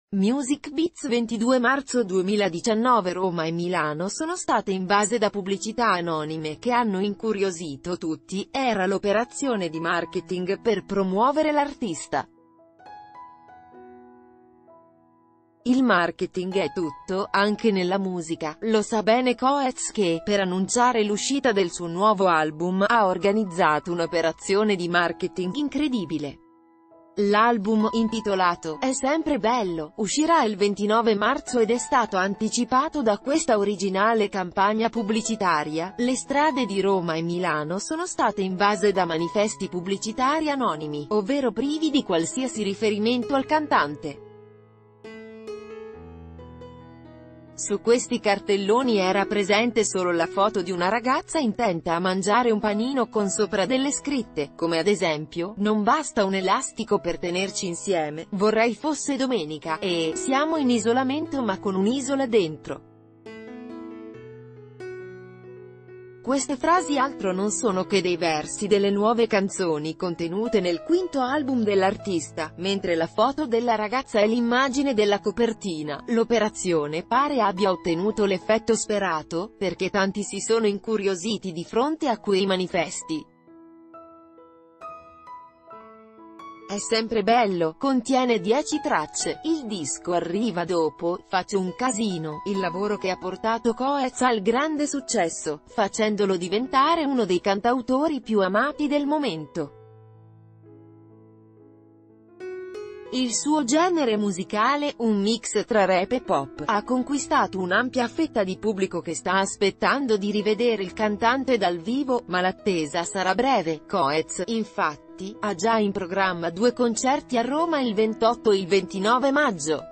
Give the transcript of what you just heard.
Music Beats 22 marzo 2019. Roma e Milano sono state invase da pubblicità anonime che hanno incuriosito tutti. Era l'operazione di marketing per promuovere l'artista. Il marketing è tutto, anche nella musica, lo sa bene Coez che, per annunciare l'uscita del suo nuovo album, ha organizzato un'operazione di marketing incredibile. L'album, intitolato "È sempre bello", uscirà il 29 marzo ed è stato anticipato da questa originale campagna pubblicitaria. Le strade di Roma e Milano sono state invase da manifesti pubblicitari anonimi, ovvero privi di qualsiasi riferimento al cantante. Su questi cartelloni era presente solo la foto di una ragazza intenta a mangiare un panino con sopra delle scritte, come ad esempio: "Non basta un elastico per tenerci insieme, vorrei fosse domenica", e "Siamo in isolamento ma con un'isola dentro". Queste frasi altro non sono che dei versi delle nuove canzoni contenute nel quinto album dell'artista, mentre la foto della ragazza è l'immagine della copertina. L'operazione pare abbia ottenuto l'effetto sperato, perché tanti si sono incuriositi di fronte a quei manifesti. È sempre bello, contiene 10 tracce, il disco arriva dopo, Faccio un casino, il lavoro che ha portato Coez al grande successo, facendolo diventare uno dei cantautori più amati del momento. Il suo genere musicale, un mix tra rap e pop, ha conquistato un'ampia fetta di pubblico che sta aspettando di rivedere il cantante dal vivo, ma l'attesa sarà breve. Coez, infatti, ha già in programma 2 concerti a Roma il 28 e il 29 maggio.